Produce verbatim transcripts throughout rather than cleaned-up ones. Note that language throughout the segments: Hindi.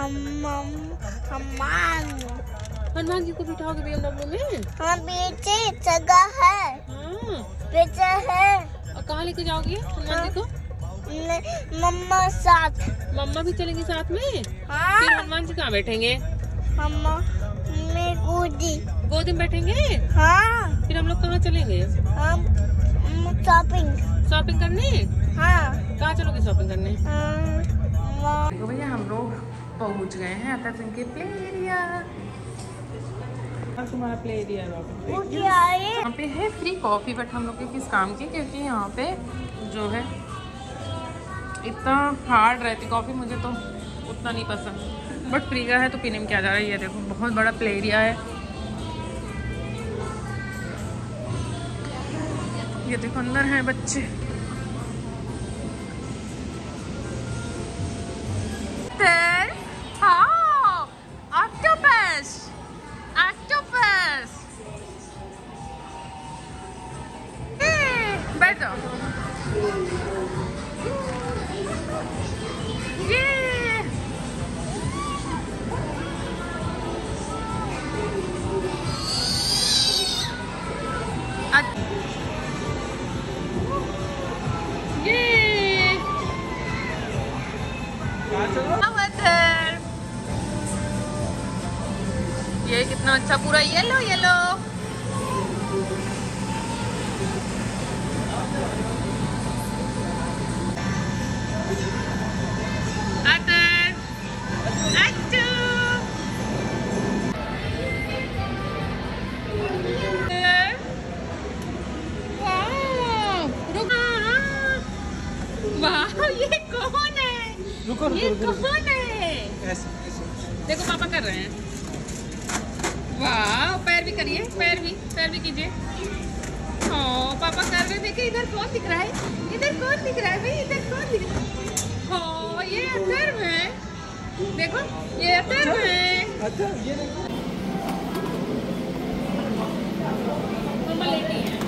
हनुमान जी को बिठाओगे बीएमडब्ल्यू में? हाँ, पीछे जगह है। हाँ, पीछे है। और कहाँ लेके जाओगी हनुमान जी को? मम्मा साथ। मम्मा भी चलेंगी साथ में? हाँ। फिर हनुमान जी कहाँ बैठेंगे? मम्मा मैं गोदी गोदी में बैठेंगे? हाँ। फिर हम लोग कहाँ चलेंगे? हम शॉपिंग शॉपिंग करने? हाँ। कहाँ चलोगे शॉपिंग करने? हाँ। तो भैया हम लोग पहुँच गए हैं अतर सिंह के प्ले एरिया। तुम्हारा प्ले एरिया यहाँ पे है फ्री कॉफी, बट हम लोग के किस काम की, क्योंकि यहाँ पे जो है इतना हार्ड रहती कॉफ़ी, मुझे तो उतना नहीं पसंद, बट फ्री का है तो पीने में क्या जा रहा है। ये देखो बहुत बड़ा प्ले एरिया है, ये देखो अंदर हैं बच्चे। हाँ, ऑक्टोपस, ऑक्टोपस, बैठ जाओ। ये ये कितना अच्छा, पूरा येलो येलो। ये कौन है? रुको, रुको, ये रुको, कौन है? ऐसे, ऐसे। देखो पापा कर रहे हैं। वाह, पैर भी करिए, पैर भी, पैर भी कीजिए। हाँ, पापा कर रहे हैं। देखिए इधर कौन दिख रहा है? इधर कौन दिख रहा है भाई? इधर कौन दिख रहा है? हाँ, ये अतर में। देखो ये अतर में। अच्छा, ये देखो। मम्मा लेटी है।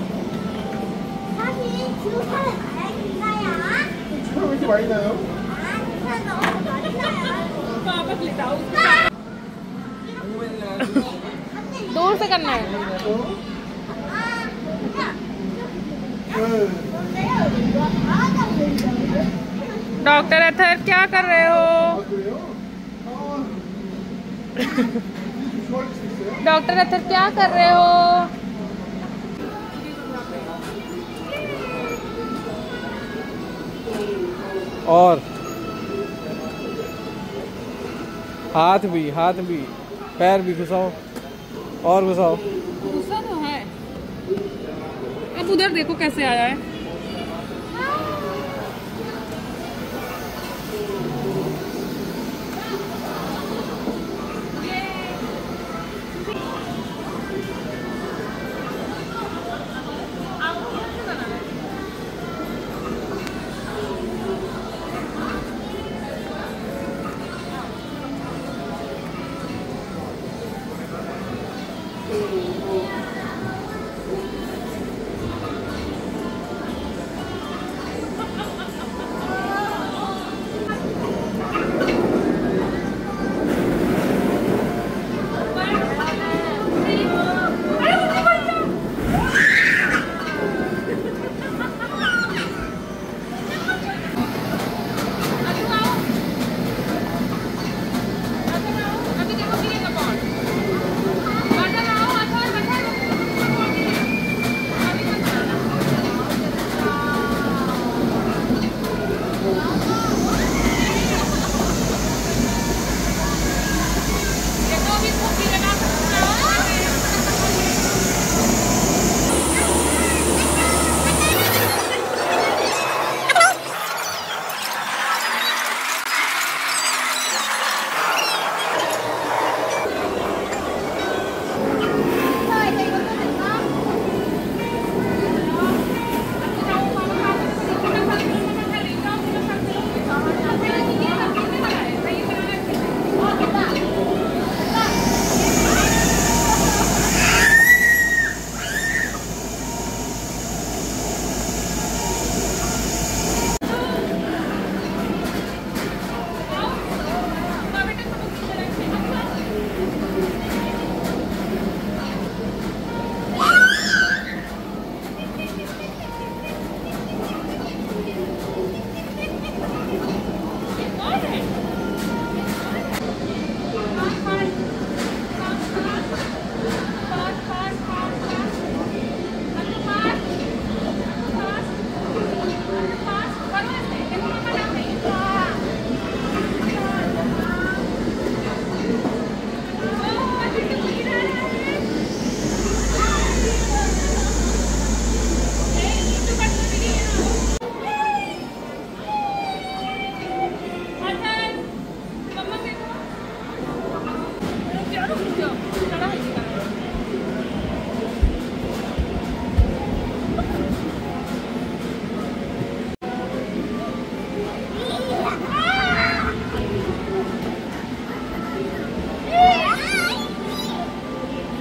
दूर से करना है। डॉक्टर अथर क्या कर रहे हो? डॉक्टर अथर क्या कर रहे हो? और हाथ भी, हाथ भी, पैर भी घुसाओ और घुसाओ। घुसा तो है। अब उधर देखो कैसे आया है।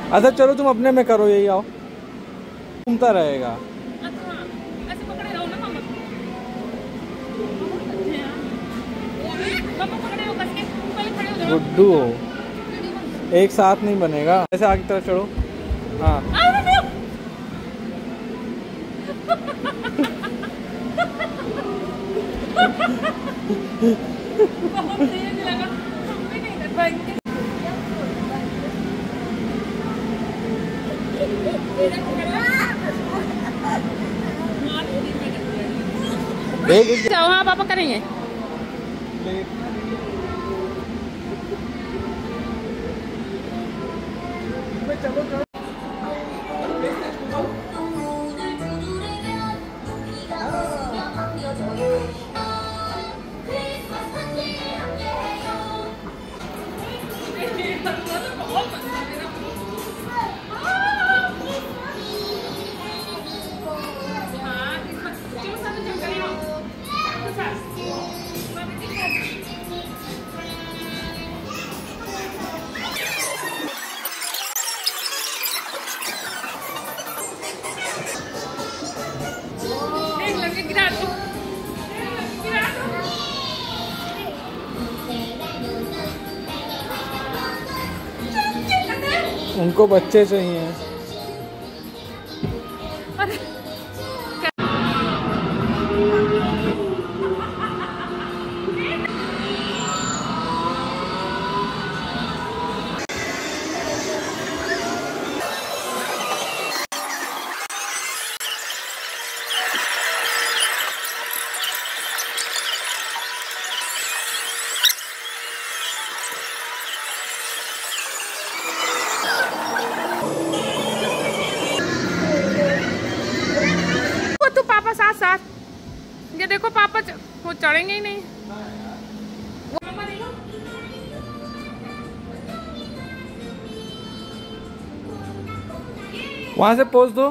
अच्छा चलो तुम अपने में करो, यही आओ, घूमता रहेगा। ऐसे पकड़े रहो ना मामा। पापा पकड़े रहो कस के, पहले खड़े हो जाओ। गुड्डू एक साथ नहीं बनेगा, ऐसे आगे तरफ चढ़ो। हाँ बहुत तेज लगा, हम भी नहीं कर पाएंगे। जाओ, हाँ पापा करेंगे। उनको बच्चे चाहिए। पापा साथ साथ, ये देखो पापा च... वो चढ़ेंगे ही नहीं। वहां से पोज दो।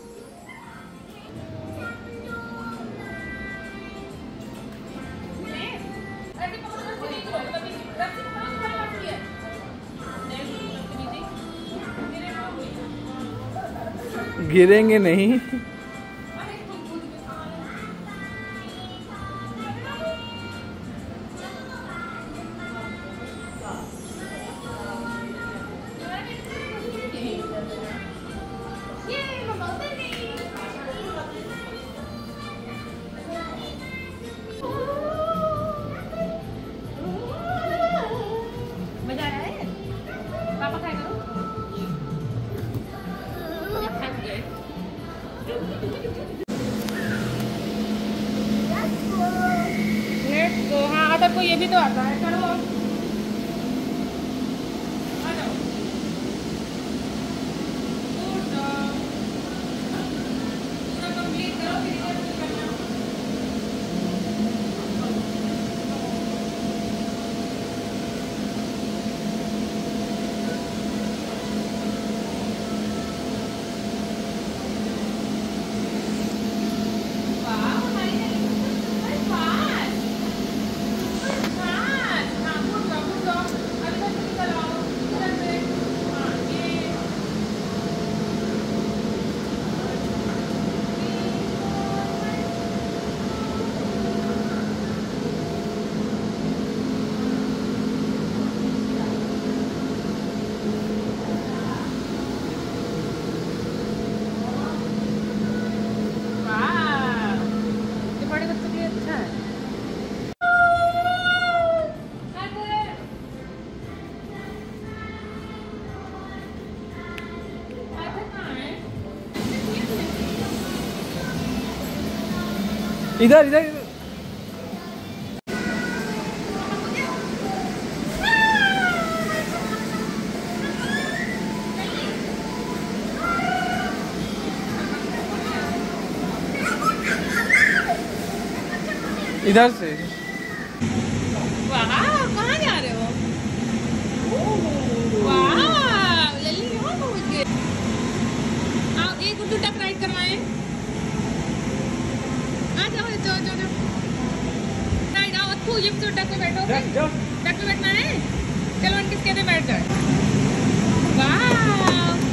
गिरेंगे नहीं। को ये भी तो आता है, चलो आ जाओ। पूरा कंप्लीट करो फिर इधर से करना। इधर इधर इधर से। वाह, कहाँ जा रहे हो? वाह, लल्ली यहाँ पहुँच गए। आओ एक गुड्डू टक राइड करवाएं। आ जाओ जाओ जाओ जाओ। राइड आओ, अच्छू ये तो टक पे बैठो। टक पे बैठना है। चलो किसके पे बैठ जाओ। वाह।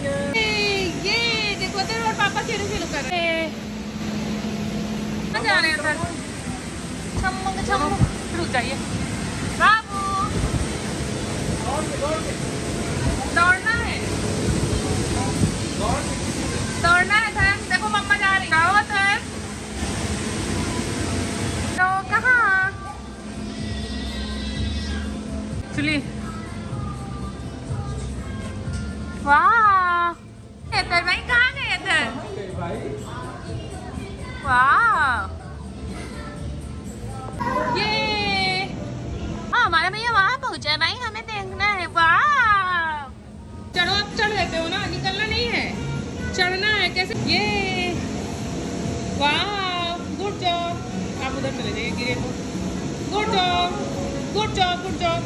ये देखो तो और पापा खेल खेल कर रहे हैं। कहाँ जा रहे हैं सर? छम्मंग छम्मंग रुक जाइए बाबू। दौड़ना है दौड़ना है सर। देखो मम्मा जा रही है सर। तो कहाँ चलिए। वाह एतर भाई कहाँ गए एतर? वाह ये हाँ हमारा भैया वहाँ पहुँचा है भाई, हमें देखना है। वाह चढ़ो, आप चढ़ लेते हो ना, निकलना नहीं है, चढ़ना है। कैसे? ये वाह गुड जॉब। आप उधर चले जाइए गिरे तो। Good job good job good job.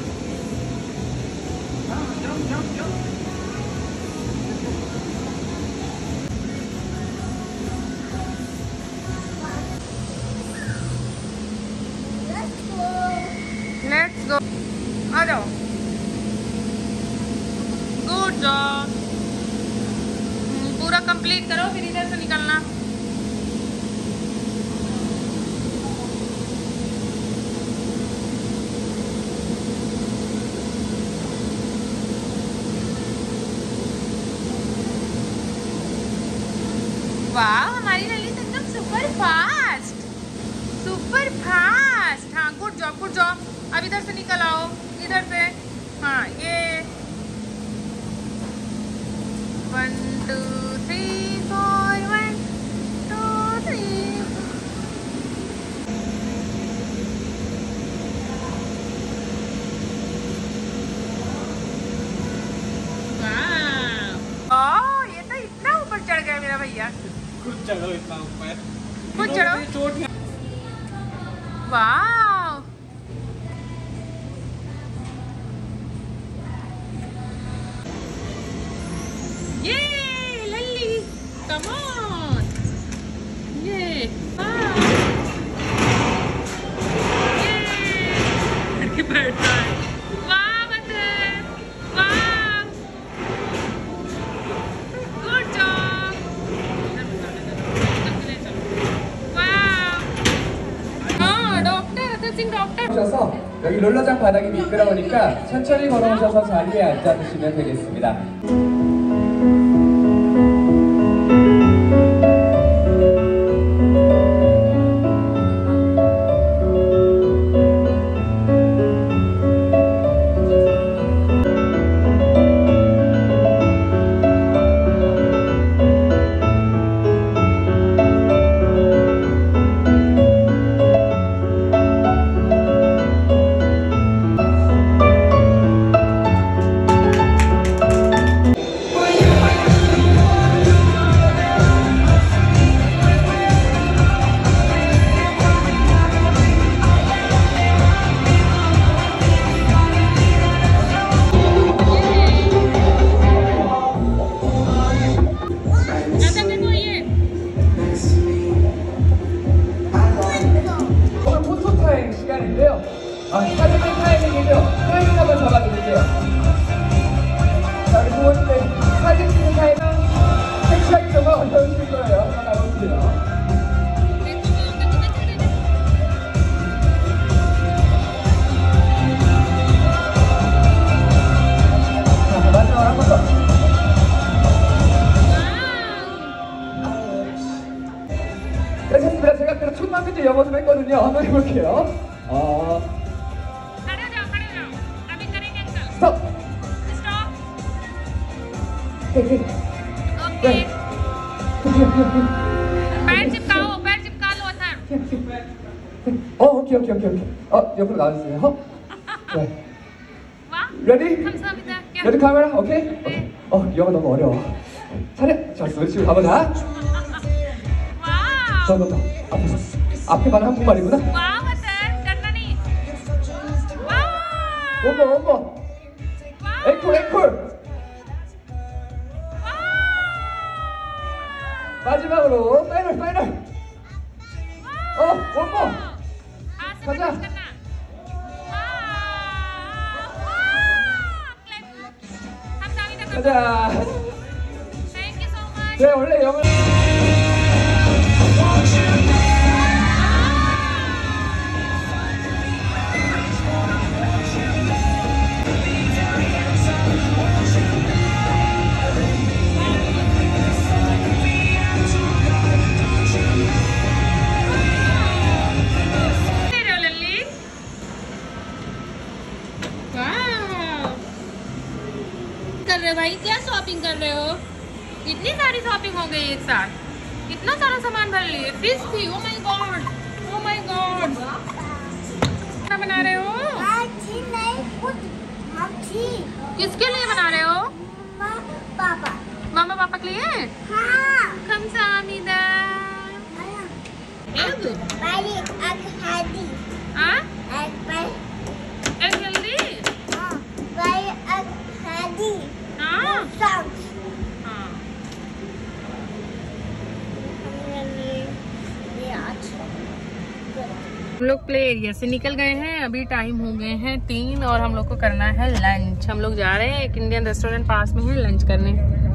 Let's go. आ जाओ। Good job. पूरा कंप्लीट करो फिर इधर से निकलना। वाह हमारी नली तो एकदम सुपर फास्ट सुपर फास्ट। हाँ गुड जॉब गुड जॉब। अब इधर से निकल आओ, इधर से। हाँ ये one two three four one two three. वाह ये तो इतना ऊपर चढ़ गया मेरा भैया। कुछ चढ़ो इतना ऊपर, कुछ चढ़ो। चोट। वाह ये लल्ली कम ऑन। ये वाह ये करके बैठता है। वाह बच्चे वाह गुड जॉब। हाँ doctor Atar Singh doctor. 오셔서 여기 롤러장 바닥이 미끄러우니까 천천히 걸어오셔서 자리에 앉아 주시면 되겠습니다. 아, 사진의 타이밍이죠. 타이밍 한번 잡아드릴게요. 자, 우리 부모님들 사진 찍는 타이밍 섹시하게 정말 어려우실 거예요. 한번 나눠주세요. 자, 마지막 한 번 더. 됐습니다. 제가 그 초등학교 때 영어 좀 했거든요. 한번 해볼게요. 어... Stop. Stop. Hey, hey. Okay. Here, here, here. पैर चिपकाओ, पैर चिपका लो अथर। 어, 오케이, 오케이, 오케이, 오케이. 어, 옆으로 나와주세요. 네. 와? Ready? 감사합니다. 레디 카메라, 오케이? 오케이. 어, 영어 너무 어려워. 차례. 자, 지금 가보자. 와우. 더, 더, 더. 앞에서. 앞에만 한국말이구나. 와우, अथर करना नहीं। 와우. 원모, 원모. 앵콜, 앵콜. 마지막으로 파이널, 파이널. 어, 원모. 가자. 가자. 네, 원래 영어. कर रहे हो भाई, क्या शॉपिंग कर रहे हो? इतनी सारी शॉपिंग हो गई एक साथ, इतना सारा सामान भर लिए। फिश थी, oh my god, oh my god. क्या बना रहे हो? मच्छी नहीं, खुद मच्छी। किसके लिए बना रहे हो? पापा। मामा पापा के लिए? हाँ। खमसामीदा। एग? पहले एग हेल्दी। हाँ? एग पर। Egg healthy? हाँ। पहले एग हेल्दी। हाँ? सॉस। हाँ। हम लोग प्ले एरिया से निकल गए हैं, अभी टाइम हो गए हैं तीन और हम लोग को करना है लंच। हम लोग जा रहे हैं, एक इंडियन रेस्टोरेंट पास में है, लंच करने।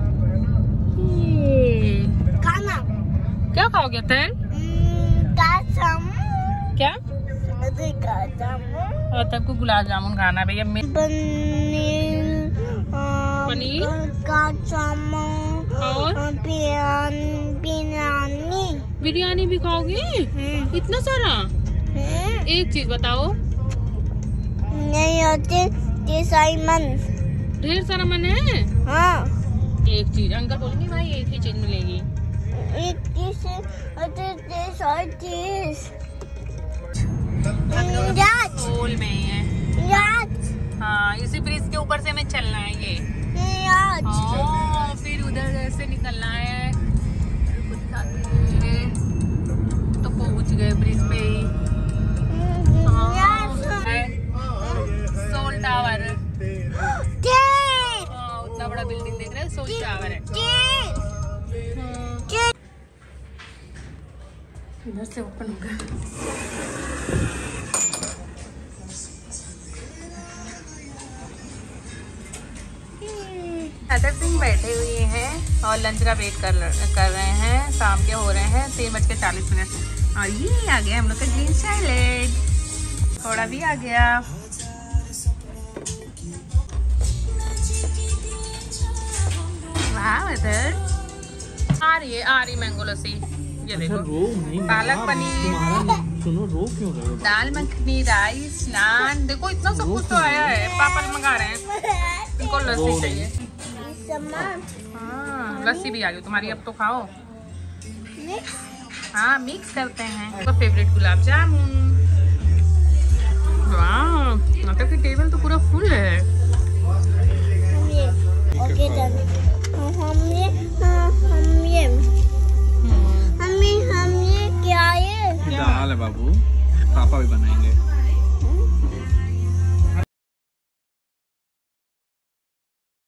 खाना। क्या खाओगे तेल? कसम। क्या? कसम। और तब को गुलाब जामुन खाना है भैया। पनीर। पनीर? कसम। और? बिरयानी। बिरयानी। बिरयानी भी खाओगे? इतना सारा? एक चीज बताओ। नहीं होते मन। ढेर सारा मन है? हाँ। एक चीज अंकल बोलेंगे भाई एक ही चीज मिलेगी। एक चीज और चीज होल में ही है। याद। हाँ, इसी ब्रिज के ऊपर से हमें चलना है ये। याद। हाँ, फिर उधर से निकलना है। तो पहुंच गए ब्रिज पे ही। Soul tower. हाँ, उतना बड़ा बिल्डिंग देख रहे हैं, सोल टावर है। इधर से ओपन होगा। अदर सिंह बैठे हुए हैं और लंच का वेट कर कर रहे हैं। शाम के हो रहे हैं तीन बज के चालीस मिनट और ये आ गया हम लोग का ग्रीन सैलेड। थोड़ा भी आ गया। वाह, इधर आ रही है, आ रही मैंगो लस्सी। ये देखो, पालक पनीर, सुनो रो क्यों रहे हो? दाल मखनी, राइस, नान, देखो इतना सब कुछ तो आया है। पापा मंगा रहे हैं, इनको लस्सी चाहिए। हाँ, लस्सी भी आ गई तुम्हारी, अब तो खाओ। हाँ, मिक्स करते हैं। तो फेवरेट गुलाब जामुन। वाह, मतलब कि टेबल तो पूरा फुल है। Okay done. हम ये हम ये हम ये हम ये क्या है? दाल है बाबू, पापा भी बनाएंगे।